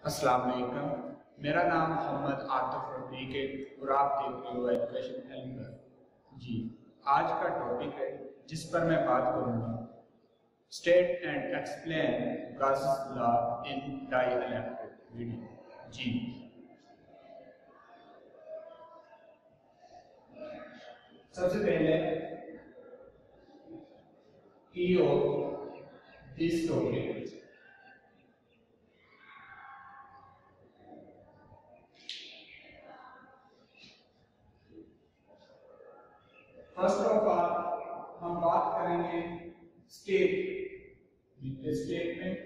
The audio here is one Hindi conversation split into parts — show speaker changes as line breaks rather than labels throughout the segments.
अस्सलाम वालेकुम। मेरा नाम मोहम्मद आतिफ रफीक है और आप देख रहे हो एजुकेशन हेल्पर। जी, आज का टॉपिक है जिस पर मैं बात करूंगा, state and explain Gauss law in dielectric medium. जी, सबसे पहले की of this topic. First of all हम बात करेंगे स्टेट में,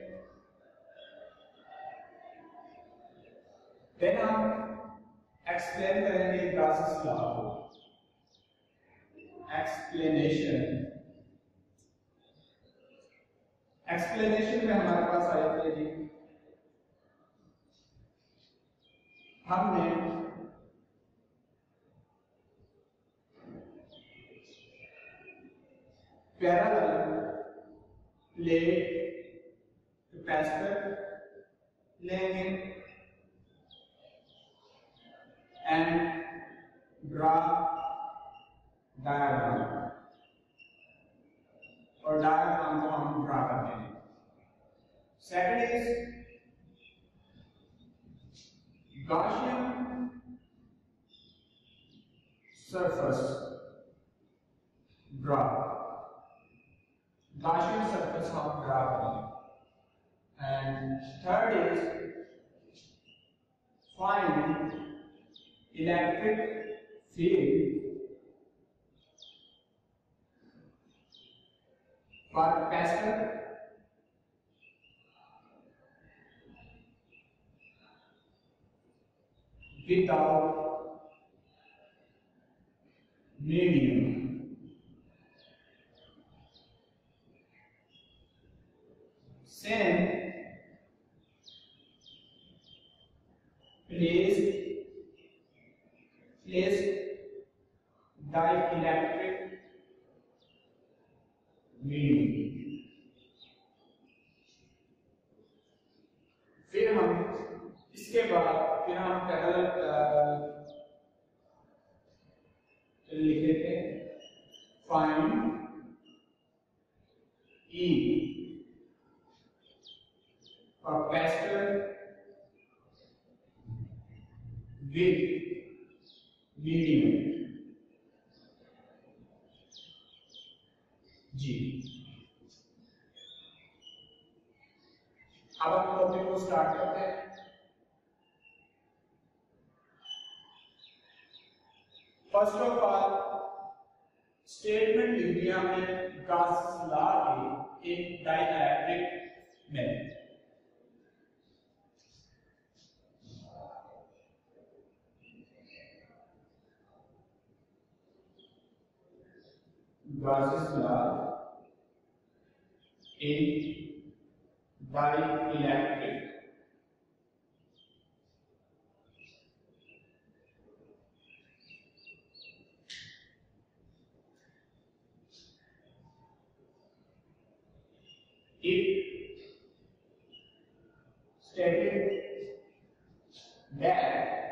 देन हम एक्सप्लेन करेंगे गॉस लॉ को। एक्सप्लेनेशन में हमारे पास आया था जी, हमने पैरेलल प्लेट कैपेसिटर लेंगे एंड ड्रा डायग्राम, और डायग्राम को हम ड्रा करते हैं। Second is Gaussian surface draw, Gaussian surface हम ड्रा करेंगे। And third is find electric field for capacitor without medium. Same, place dielectric medium। फिर हम इसके बाद हम पैरेलल लिखे थे, फाइंड E capacitor with medium। जी, अब हम टॉपिक को स्टार्ट करते हैं। फर्स्ट ऑफ ऑल स्टेटमेंट लिख दिया हमने गॉस लॉ के एक डाइइलेक्ट्रिक में। Gauss law in dielectric। It stated that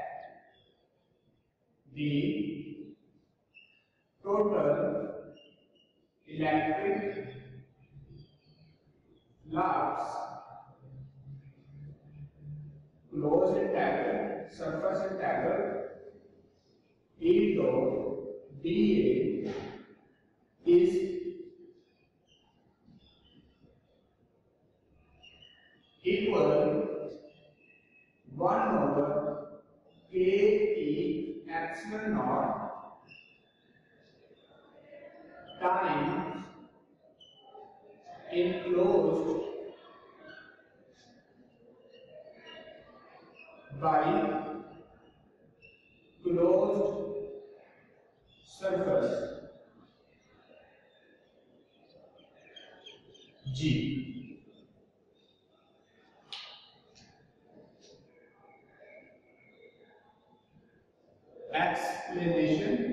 the total electric flux closed integral surface integral E dot dA is equal 1 over K E epsilon naught times enclosed by closed surface G। Explanation।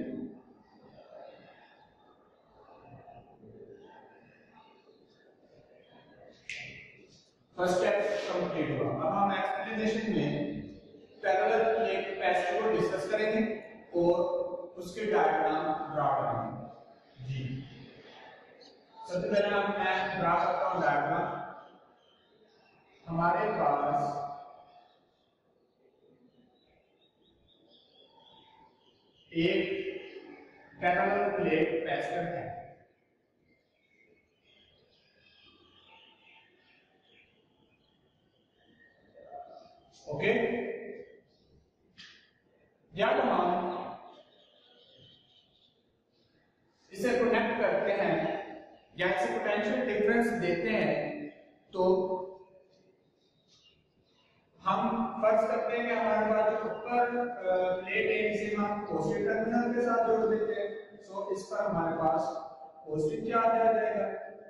First step complete हुआ। अब हम एक्सप्लेन एक्सप्लेनेशन में पैरेलल प्लेट कैपेसिटर को डिस्कस करेंगे और उसके डायग्राम ड्रा करेंगे। जी सबसे पहले मैं ड्रा करता हूं डायग्राम। हमारे पास एक पैरेलल प्लेट कैपेसिटर है। ओके, जब हम इसे कनेक्ट करते हैं या इसे पोटेंशियल डिफरेंस देते हैं तो हम फर्ज करते हैं कि हमारे पास जो ऊपर प्लेट है इसे हम पॉजिटिव टर्मिनल के साथ जोड़ देते हैं। सो इस पर हमारे पास पॉजिटिव चार्ज आ जाएगा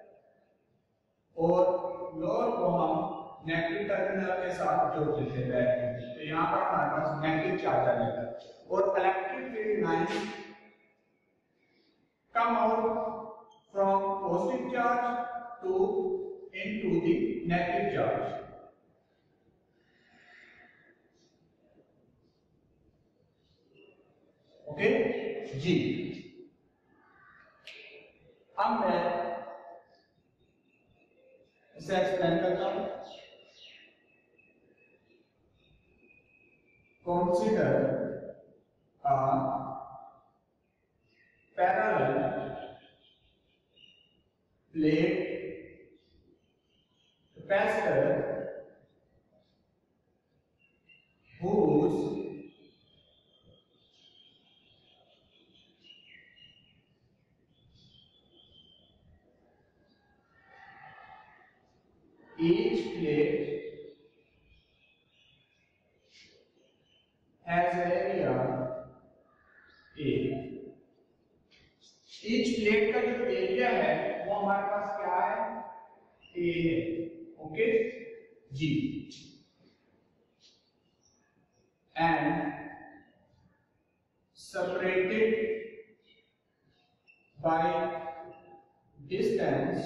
और लोअर को हम नेगेटिव टर्मिनल के साथ जोड़ देते हैं डायरेक्टली। तो यहाँ पर हमारे पास नेगेटिव चार्ज आ जाएगा और electric field line come out from positive charge to into the negative charge. Okay जी, अब मैं इसे एक्सप्लेन करता हूं। Consider a parallel plate capacitor whose each plate has area A। Each plate का जो एरिया है वो हमारे पास क्या है, ए है। ओके जी, and separated by distance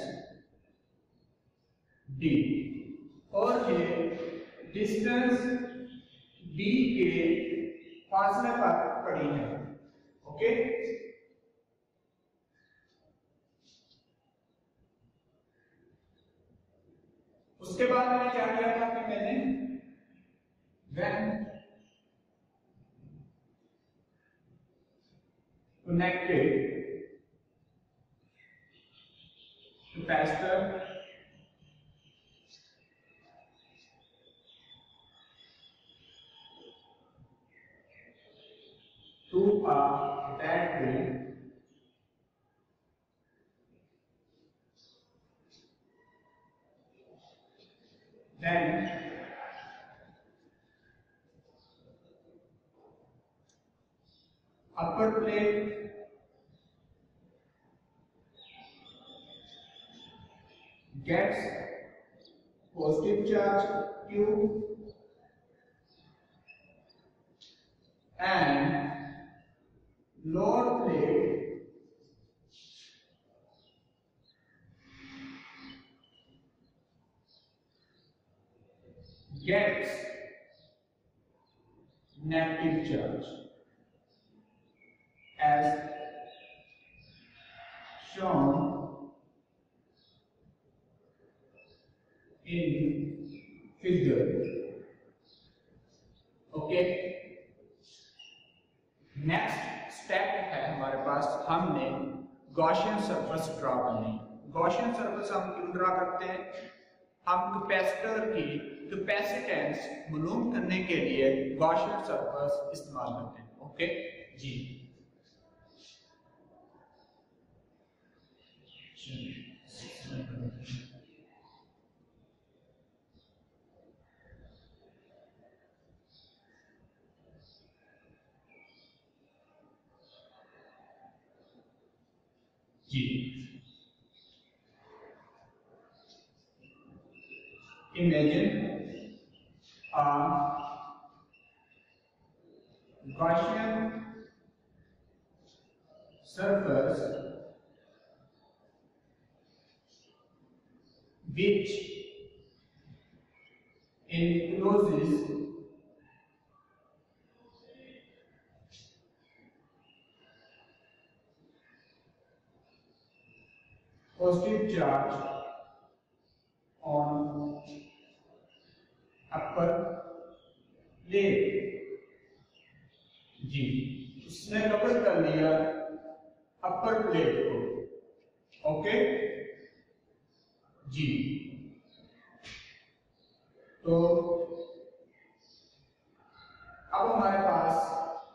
D, और ये डिस्टेंस डी के फासले पर पड़ी है। ओके, उसके बाद मैंने क्या किया था कि मैंने when connected capacitor to a battery, then upper plate gets positive charge Q and lower plate gets negative charge as shown in figure. Okay, next step है हमारे पास, हमने गॉसियन सरफेस ड्रा करनी है। गॉसियन सरफेस हम क्यों ड्रा करते हैं, हम कैपेसिटर की कैपेसिटेंस मालूम करने के लिए गॉसियन सरफेस इस्तेमाल करते हैं। ओके जी, जी imagine a Gaussian surface which encloses positive charge on upper plate। जी, उसने कवर कर लिया अपर प्लेट को। ओके जी, तो अब हमारे पास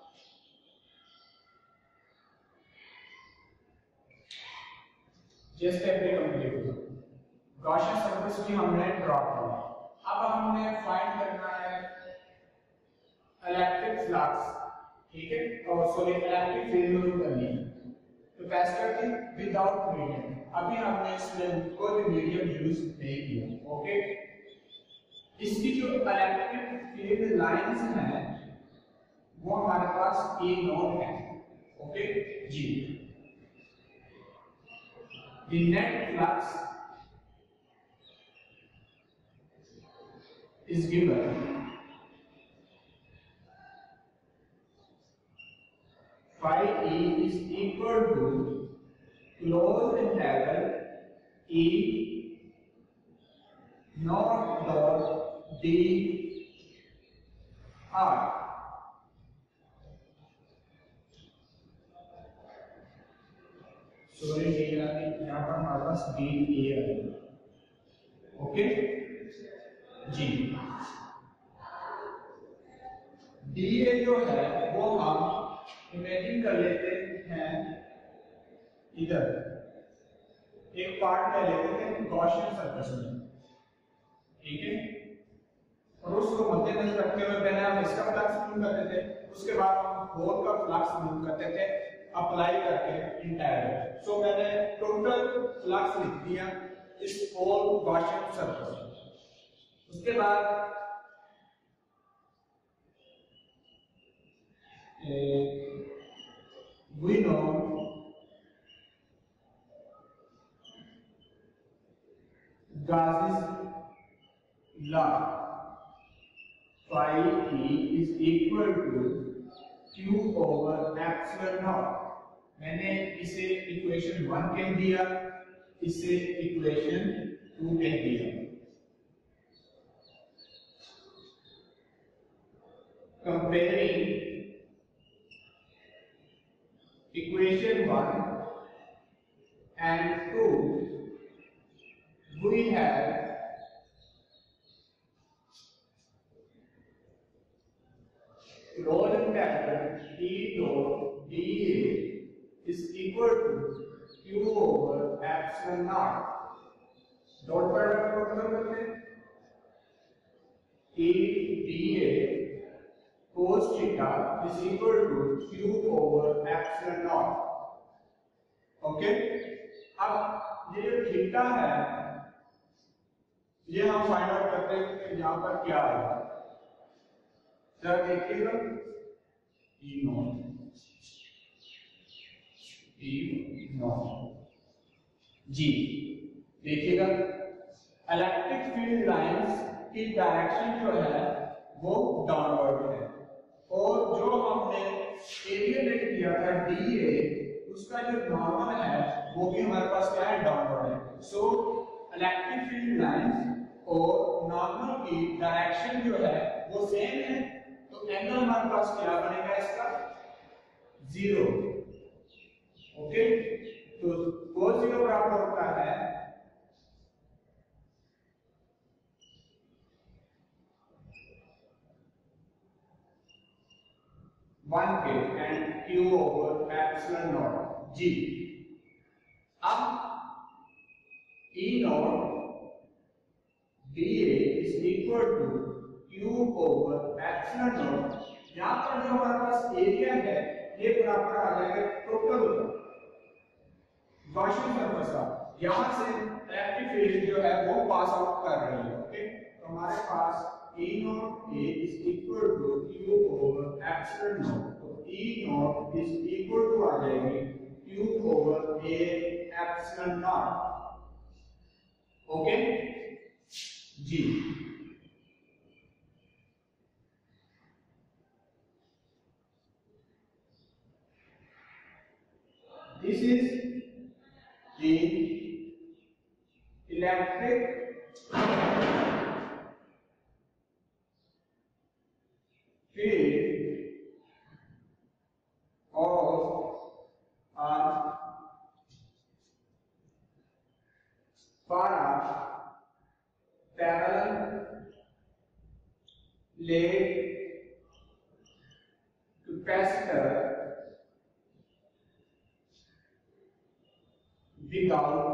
जस्ट कंप्लीट हुआ, गॉसियन सरफेस भी हमने ड्रॉ किया। अब हमने फाइंड करना है इलेक्ट्रिक फ्लक्स, ठीक है, और सॉरी इलेक्ट्रिक फील्ड में करनी है। कैपेसिटर थी विदाउट मीडियम, अभी हमने इसमें कोई भी मीडियम यूज नहीं किया। ओके, इसकी जो इलेक्ट्रिक फील्ड लाइंस हैं वो हमारे पास ए नोड है। ओके जी, the net flux is given phi E is equal to closed interval E naught dot d r। Sorry यहाँ पर हमारे पास डी ए आएगा। ओके जी, डी ए जो है वो हम इमेजिन कर लेते हैं, इधर एक पार्ट में लेते हैं गॉसियन सरफेस में, ठीक है, और उसको मद्देनजर रखते हुए पहले हम इसका फ्लक्स ढूंढ करते थे, उसके बाद हम होल का फ्लक्स ढूंढ करते थे अप्लाई करके इंटायर। सो मैंने टोटल फ्लक्स लिख दिया इस होल गॉसियन सरफेस। उसके बाद we know Gauss's law, phi E is equal to Q over epsilon naught। मैंने इसे इक्वेशन 1 कह दिया, इसे इक्वेशन 2 कह दिया। Comparing equation 1 and 2, we have closed interval E dot dA is equal to Q over epsilon naught। Dot product को खत्म करते हैं, E dA cos theta is equal to Q over epsilon naught। Okay, अब ये जो थीटा है ये हम फाइंड आउट करते हैं कि यहाँ पर क्या आएगा। जरा देखिएगा, E नॉट जी, देखिएगा इलेक्ट्रिक फील्ड लाइंस की डायरेक्शन जो है वो डाउनवर्ड है, और जो हमने एरिया लेट किया था DA उसका जो नॉर्मल है वो भी हमारे पास क्या है, डाउनवर्ड है। सो इलेक्ट्रिक फील्ड लाइंस और नॉर्मल की डायरेक्शन जो है वो सेम है, तो एंगल हमारे पास क्या बनेगा, इसका 0। ओके, तो cos 0 बराबर होता है 1 के and Q over epsilon naught जी। अब E naught dA is equal to Q over epsilon naught. यहाँ पर जो हमारे पास एरिया है ये बराबर आ जाएगा टोटल गॉसियन सरफेस का। यहाँ से इलेक्ट्रिक फील्ड जो है वो पास आउट कर रही है। ओके, तो हमारे पास E naught A is equal to Q over epsilon naught। तो E naught is equal to आ जाएगी Q over A epsilon naught। Okay जी, This is the electric field of a parallel plate capacitor without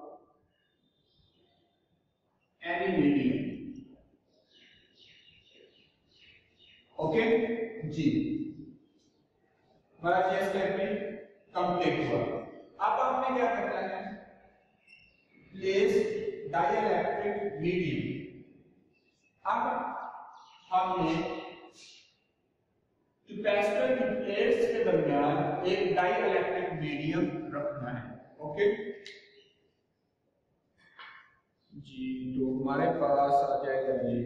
any medium. Okay जी, हमारा ये स्टेप भी कंप्लीट हुआ। अब हमें क्या करना है, प्लेस डाइलेक्ट्रिक मीडियम। अब हमने कैपेसिटर की प्लेट्स के दरमियान एक डाइलेक्ट्रिक मीडियम रखना है। ओके जी, तो हमारे पास आ जाएगा जी,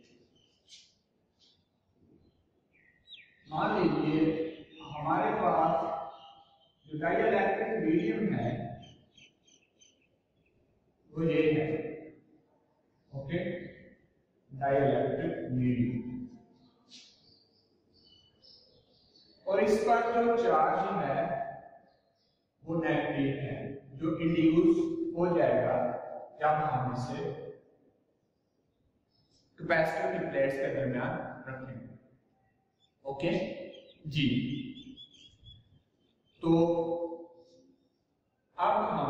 मान लीजिए हमारे पास जो डाइलेक्ट्रिक मीडियम है वो ये है। ओके, डाइलेक्ट्रिक मीडियम, और इस पर जो चार्ज है वो नेगेटिव है, जो इंड्यूस हो जाएगा जब हम इसे कैपेसिटर की प्लेट्स के दरमियान रखेंगे। ओके जी, तो अब हम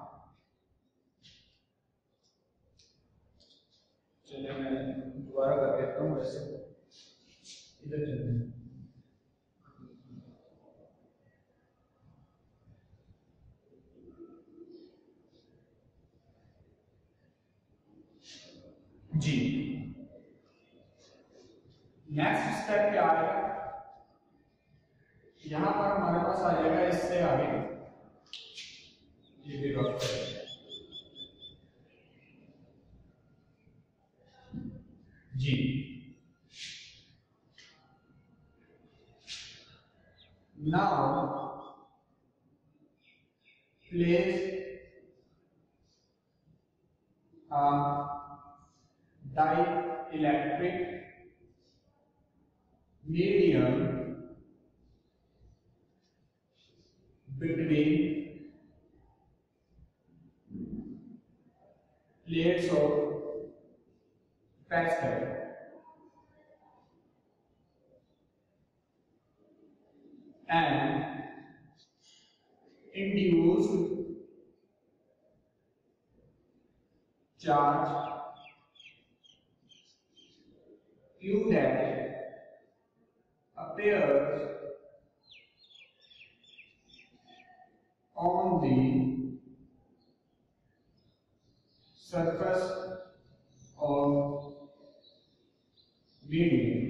चलिए मैं दोबारा कर देता हूं, वैसे इधर चलते हैं। जी, नेक्स्ट स्टेप क्या आएगा, यहां पर हमारे पास आ जाएगा इससे आगे ये भी रख जी। Now place dielectric medium between plates of capacitor and induced charge Q dash appears on the surface of medium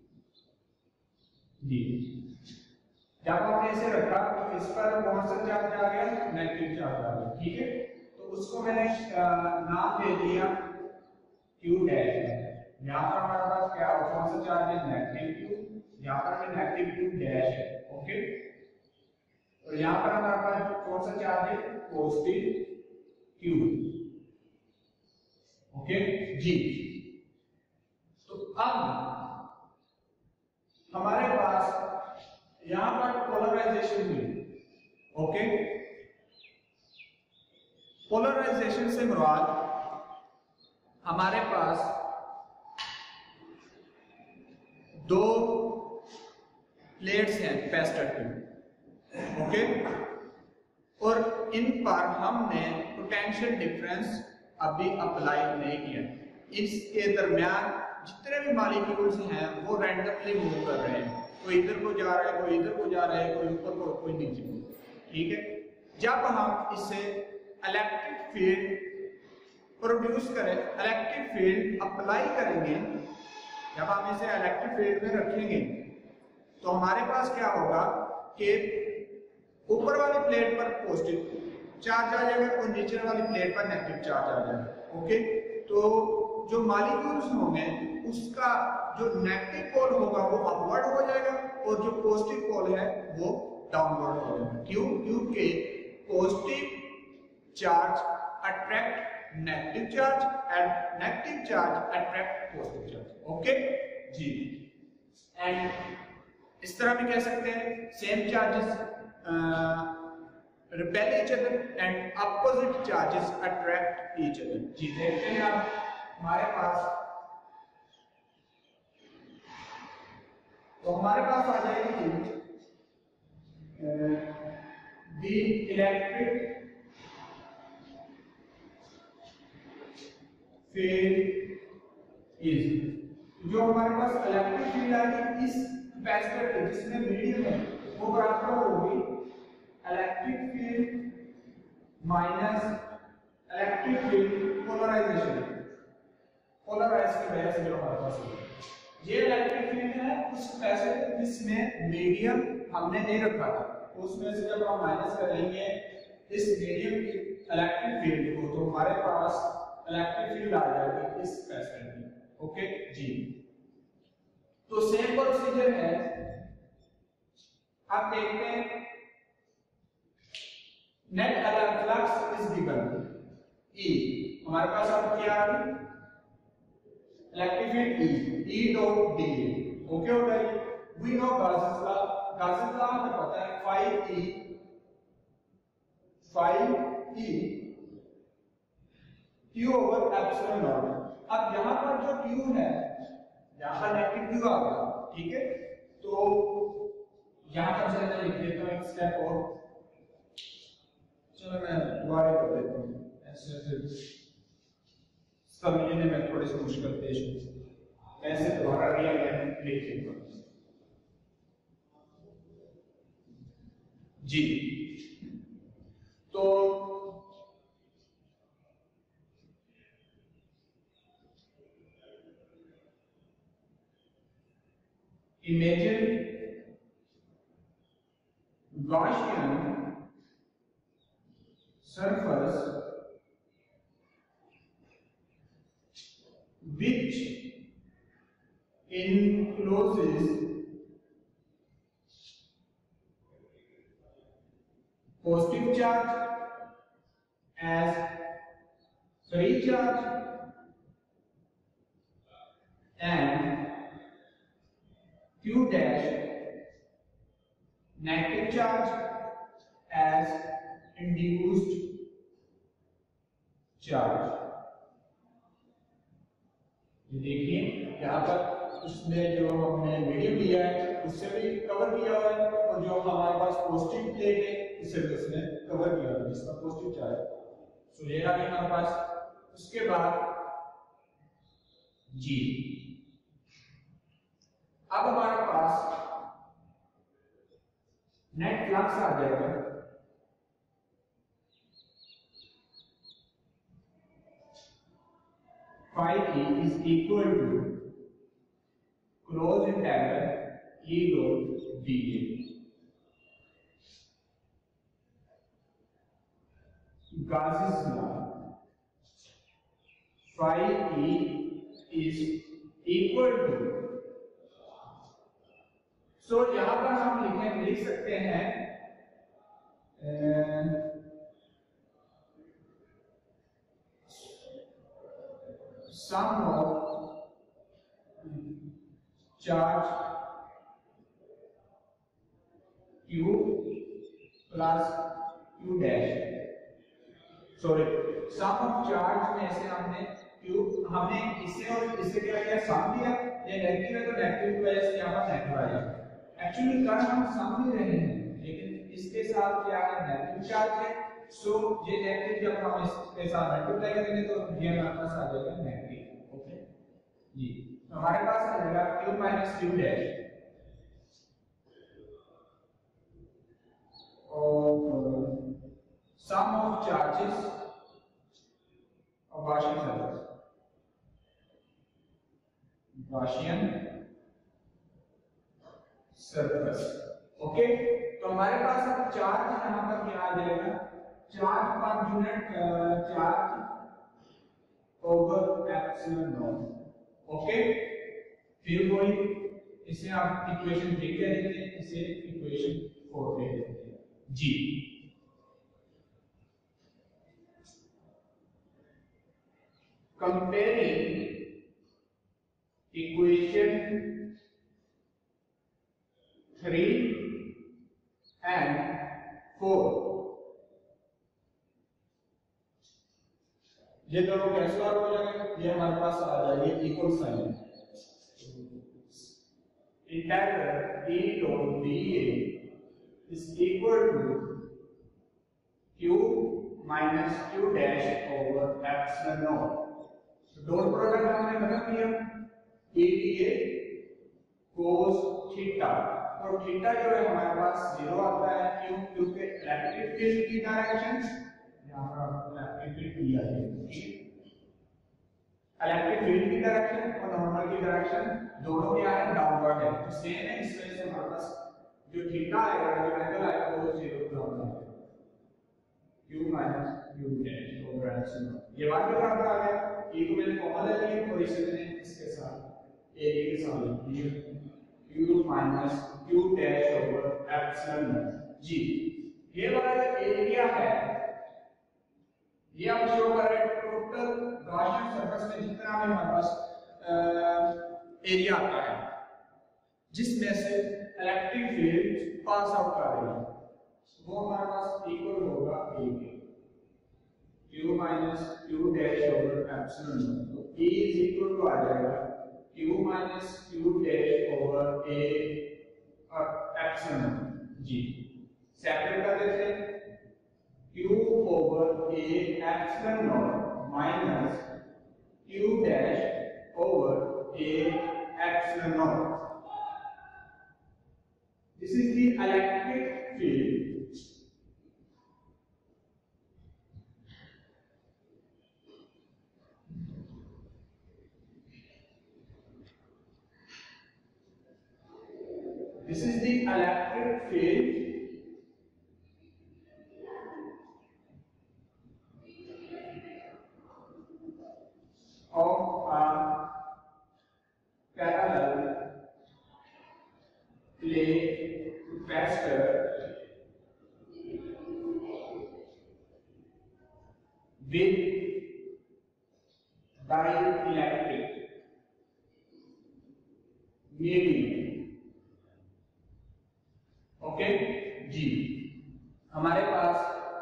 D। जब आपने इसे रखा तो इस पर कौन सा चार्ज आ गया, नेगेटिव चार्ज आ गया। ठीक है, तो उसको मैंने नाम दे दिया Q डैश। यहाँ पर हमारे पास क्या कौन सा चार्ज है, नेगेटिव Q, यहाँ पर भी नेगेटिव Q डैश है। ओके, और यहाँ पर हमारे पास कौन सा चार्ज है, पॉजिटिव Q। ओके जी, तो अब हमारे पास यहां पर पोलराइजेशन हुई। ओके, पोलराइजेशन से मुराद हमारे पास दो प्लेट्स हैं कैपेसिटर की। ओके, और इन पर हमने पोटेंशियल डिफरेंस अभी अप्लाई नहीं किया। इसके दरमियान जितने भी मॉलिक्यूल्स हैं वो रैंडमली मूव कर रहे हैं, कोई इधर को जा रहा है, कोई इधर को जा रहा है, कोई ऊपर को, कोई नीचे को। ठीक है, जब हम इसे इलेक्ट्रिक फील्ड प्रोड्यूस करें, इलेक्ट्रिक फील्ड अप्लाई करेंगे, जब हम इसे इलेक्ट्रिक फील्ड में रखेंगे तो हमारे पास क्या होगा कि ऊपर वाली प्लेट पर पॉजिटिव चार्ज आ जाएगा और नीचे वाली प्लेट पर नेगेटिव चार्ज आ जाएगा। ओके, तो जो मॉलिक्यूल्स होंगे उसका जो नेगेटिव पोल होगा वो अपवर्ड हो जाएगा और जो पॉजिटिव पोल है वो डाउनवर्ड हो जाएगा। क्यों? क्योंकि positive charge attract negative charge and negative charge attract positive charge. Okay जी। एंड इस तरह भी कह सकते हैं same charges repel each other and opposite charges attract each other। जी देखते हैं आप हमारे पास आ जाएगी the electric field is, जो हमारे पास इलेक्ट्रिक फील्ड आ गई इस कैपेसिटर के जिसमें मीडियम है वो बराबर होगी electric field minus electric field polarization, polarize की वजह से जो हमारे पास है ये इलेक्ट्रिक फील्ड है उस कैपेसिटर जिसमें मीडियम हमने नहीं रखा था, उसमें से जब हम माइनस करेंगे इस मीडियम की इलेक्ट्रिक फील्ड को तो हमारे पास इलेक्ट्रिक फील्ड आ जाएगी इस कैपेसिटर में। ओके जी। तो सेम प्रोसीजर है। अब देखते हैं net flux is given E, हमारे पास अब क्या आ गई electric field E dot D। Okay हो गई। We know Gauss's law, Gauss's law हमें पता है phi E Q over epsilon naught. अब यहां पर जो Q है यहां पर नेगेटिव Q आ गया, ठीक है। तो यहां पर चले मैं लिख देता हूं एक स्टेप और, चलो मैं दोबारा कर देता हूं ऐसे फिर समझने में थोड़ी सी मुश्किल पेश होती है। ऐसे दोबारा भी मैं लिख देता हूं जी। तो imagine Gaussian surface which encloses positive charge as free charge and Q dash negative charge as induced charge। ये देखिए यहाँ पर उसने जो हमने मीडियम लिया है उससे भी कवर किया हुआ है और जो हमारे पास पॉजिटिव प्लेट है उससे भी उसने कवर किया हुआ है जिसका पॉजिटिव चार्ज। सो ये रहा हमारे पास। उसके बाद जी अब हमारे पास नेट फ्लक्स आ जाएगा phi E is equal to close integral E dot dA। Gauss's law phi E is equal to, सो यहां पर हम लिख सकते हैं sum of charge Q plus Q dash, sorry sum of charge में से हमने इसे और इसे क्या किया सम दिया, ये नेगेटिव है तो नेगेटिव की वजह से यहां पर नेगेटिव आ जाएगा। एक्चुअली कर हम सम ले रहे हैं लेकिन इसके साथ क्या है नेगेटिव चार्ज है, सो ये नेगेटिव जब हम इसके साथ मल्टीप्लाई करेंगे तो ये हमारे पास आ जाएगा नेगेटिव। ओके जी। तो हमारे पास आ जाएगा Q माइनस Q डैश और sum of charges of Gaussian surface, Gaussian surface। Okay तो हमारे पास अब चार्ज यहां पर क्या आ जाएगा, चार्ज पर unit charge over epsilon naught. Okay फिर वही इसे आप इक्वेशन 3 कह देते हैं, इसे इक्वेशन 4 ले लेते हैं जी। कंपेयरिंग इक्वेशन 3 and 4, ये दोनों कैसे सॉल्व हो जाएंगे? ये हमारे पास आ जाएगी equal sign, integral e dot dA is equal to q minus q dash over epsilon naught। तो डॉट प्रोडक्ट हमने बना दिया e dA cos थीटा, और थीटा जो है हमारे पास 0 आता है क्यों? क्योंकि इलेक्ट्रिक फील्ड की डायरेक्शन यहां पर इलेक्ट्रिक फील्ड दिया है, इलेक्ट्रिक फील्ड की डायरेक्शन और नॉर्मल की डायरेक्शन दोनों क्या है? डाउनवर्ड है। तो सेम है, इस वजह से हमारे पास जो थीटा आएगा, जो एंगल आएगा वो 0 बराबर आएगा q minus q dash over epsilon। ये बात भी बराबर आ गया, e को मैंने कॉमन ले लिया और इसे मैंने इसके साथ a के साथ लिख दिया q minus q dash over epsilon जी। ये वाला जो एरिया है ये आप शो कर रहे हैं टोटल गॉसियन सरफेस में जितना भी हमारे पास एरिया आता है जिसमें से इलेक्ट्रिक फील्ड पास आउट कर रही है, वो हमारे पास इक्वल होगा a के q minus q dash over epsilon। तो e is equal to आ जाएगा q minus q dash over a epsilon जी। सेपरेट कर देते हैं q over a epsilon naught minus q dash over a epsilon naught। This is the electric field this is the electric field of a parallel plate capacitor with dielectric medium। Okay जी, हमारे पास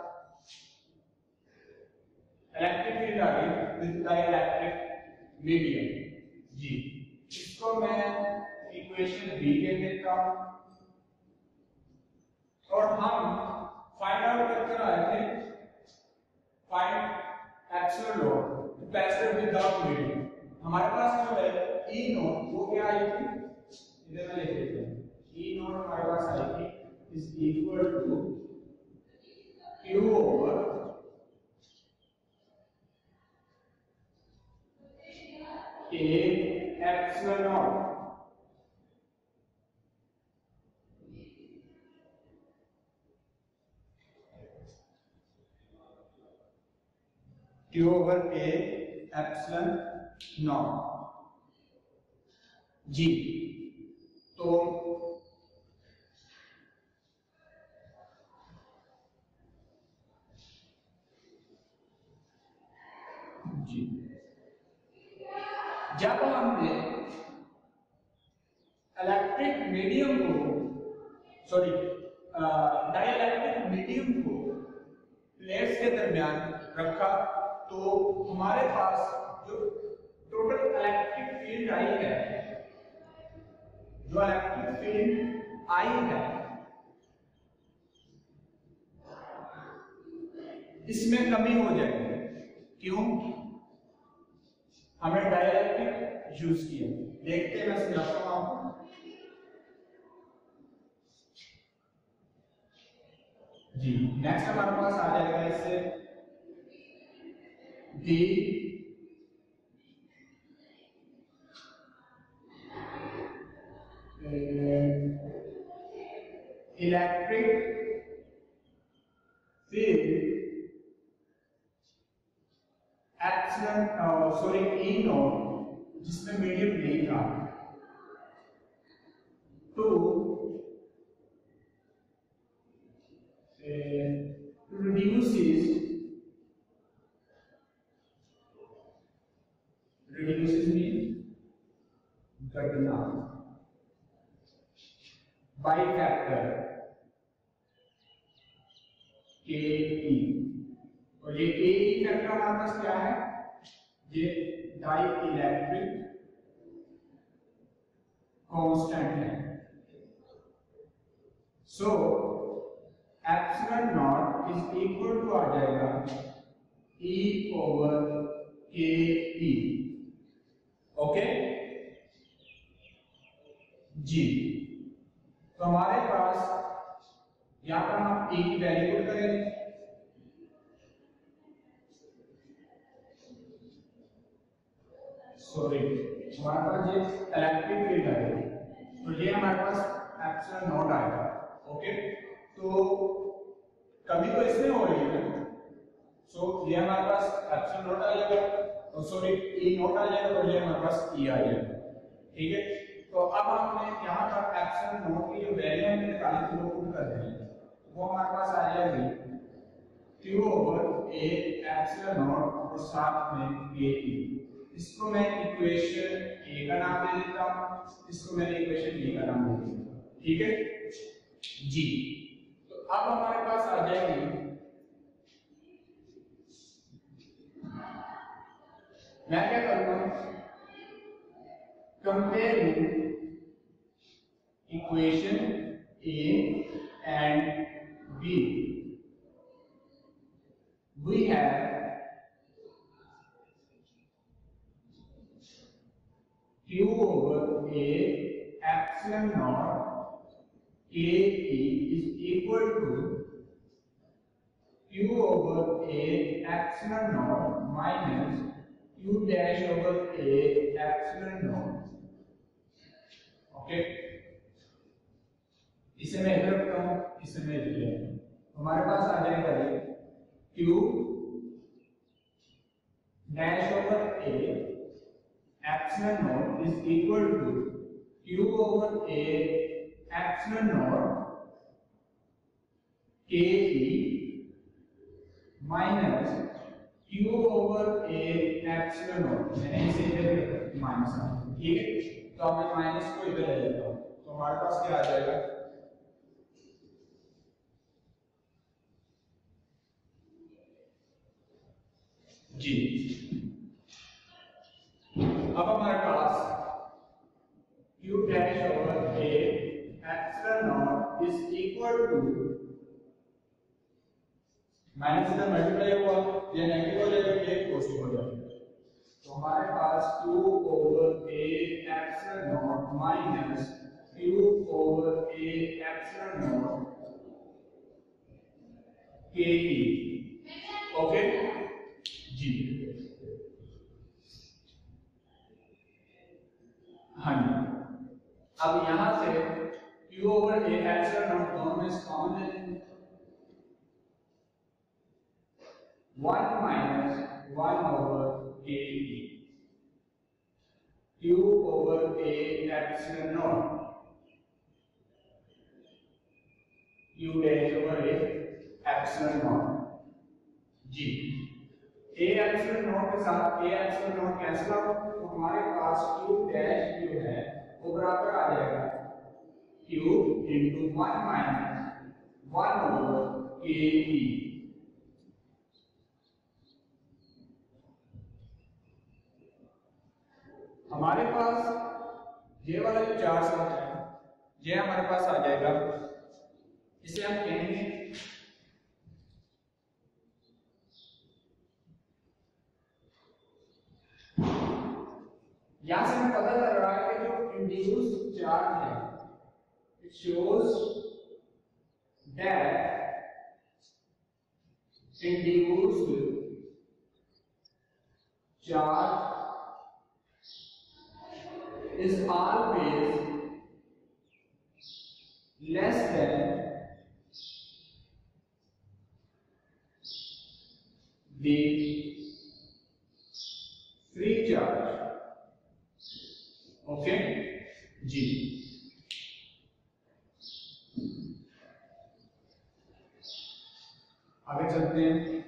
इलेक्ट्रिक फील्ड आ गई विद डाइलेक्ट्रिक मीडियम जी। इसको मैं इक्वेशन बी दे देता हूं और हम फाइंड आउट करके आए थे find epsilon naught capacitor without medium. हमारे पास जो है ई नॉट वो क्या आई थी, इधर मैं लिख देता हूं ई नॉट हमारे पास आई थी is equal to q over a epsilon naught q over a epsilon naught जी। तो जी जब हमने इलेक्ट्रिक मीडियम को डाइलेक्ट्रिक मीडियम को प्लेट्स के दरमियान रखा तो हमारे पास जो टोटल इलेक्ट्रिक फील्ड आई है, जो इलेक्ट्रिक फील्ड आई है इसमें कमी हो जाएगी। क्यों? हमने डाइलेक्ट्रिक यूज किया। देखते हैं, मैं समझाता हूं आपको जी। नेक्स्ट हमारे पास आ जाएगा इससे the electric field E naught जिसमें मीडियम नहीं था टू बाई फैक्टर के ई, और ये के ई फैक्टर हमारे पास क्या है, ये डाई इलेक्ट्रिक कांस्टेंट है। So epsilon naught is equal to आ जाएगा ई ओवर के ई। ओके जी, तो हमारे पास यहां पर हम ई की वैल्यू पुट करेंगे। सॉरी, हमारे पास ये इलेक्ट्रिक फील्ड है, तो ये हमारे पास एप्सिलॉन नॉट आएगा। ओके, तो कभी तो इसमें हो रही है, सो ये हमारे पास एप्सिलॉन नॉट आ जाएगा, और सॉरी ई नॉट आ जाएगा, और ये हमारे पास ई आ जाएगा। ठीक है, तो अब हमने यहाँ पर एप्सिलॉन नॉट की जो वैल्यू हमने निकाली थी वो पुट कर देंगे, वो हमारे पास आ जाएगी q over a epsilon naught और साथ में के ई। इसको मैं इक्वेशन ए का नाम दे देता हूं, इसको मैंने इक्वेशन बी का नाम दे दिया। ठीक है जी, तो अब हमारे पास आ जाएगी, मैं क्या करूंगा, comparing equation A and B, we have q over a epsilon naught k e is equal to q over a epsilon naught minus q dash over a epsilon naught। Okay, इसे मैं इधर रखता हूं, इसे मैं इधर ले आता हूं, हमारे पास आ जाएगा ये q dash over a epsilon naught is equal to q over a epsilon naught k e minus q over a epsilon naught, मैंने इसे इधर माइनस आ, ठीक है, तो मैं माइनस को इधर ले लेता हूं, तो हमारे पास क्या आ जाएगा, जी, अब हमारे पास q dash over a epsilon naught is equal to, minus इधर मल्टीप्लाई हुआ, ये नेगेटिव हो जाएगा, ये पॉजिटिव हो जाएगा, तो हमारे पास q over a epsilon naught minus q over a epsilon naught k e। Okay जी, हाँ जी, अब यहां से q over a epsilon naught दोनों में कॉमन ले लेंगे, 1 minus 1 over k e, q over a epsilon naught, q dash over a epsilon naught, ji, a epsilon naught के साथ a epsilon naught cancel out, तो हमारे पास q dash जो है वो बराबर आ जाएगा q into 1 minus 1 over k e। हमारे पास ये वाला जो चार्ज है ये हमारे पास आ जाएगा, इसे हम कहेंगे यहां से हमें पता चल रहा है कि जो इंड्यूस्ड चार्ज है, it shows that induced charge is always less than the free charge। Okay जी, आगे चलते हैं।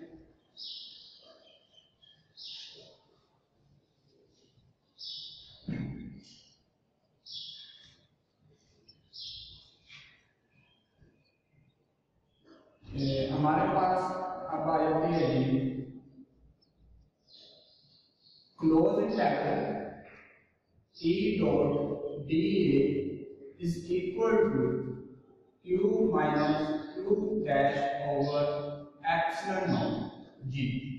हमारे पास अब आ जाती है जी close integral E dot dA is equal to Q minus Q dash over epsilon naught G।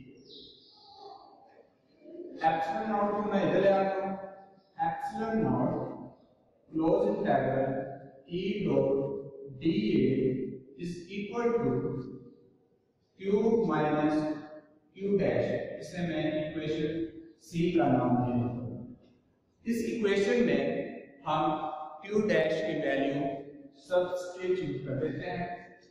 epsilon naught को मैं इधर ले आता हूँ, epsilon naught close integral E dot dA is equal to Q minus Q dash, इसे मैं इक्वेशन C का नाम दे देता हूँ। इस इक्वेशन में हम Q डैश की वैल्यू सब्स्टिट्यूट कर देते हैं।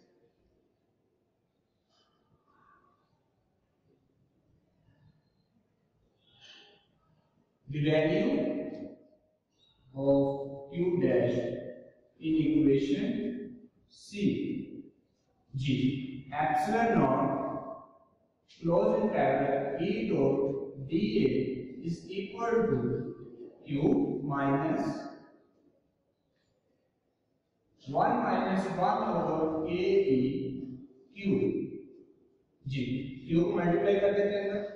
The value of Q dash in equation C G epsilon naught close integral E dot dA is equal to Q minus 1 minus 1 over K E Q G। Q को मल्टीप्लाई कर देते हैं ना,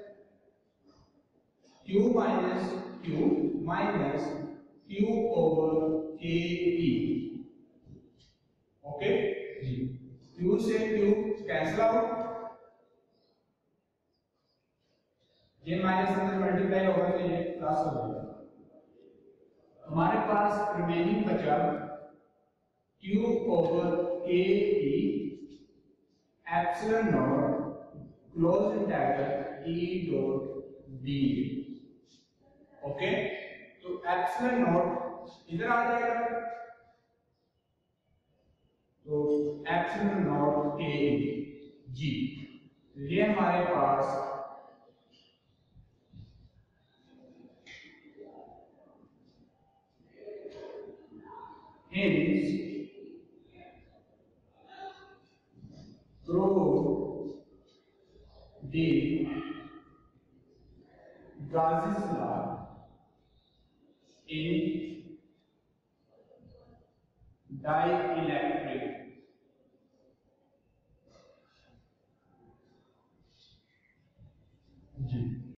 Q minus Q minus Q over K E। Okay जी, Q से Q कैंसिल आउट, ये माइनस अंदर मल्टीप्लाई होगा तो ये प्लस हो जाएगा। हमारे पास रिमेनिंग बचा Q over K E epsilon naught close integral E dot dA। Okay, तो epsilon naught इधर आ जाएगा, तो epsilon naught K G, ये हमारे पास hence prove the Gauss's law in dielectric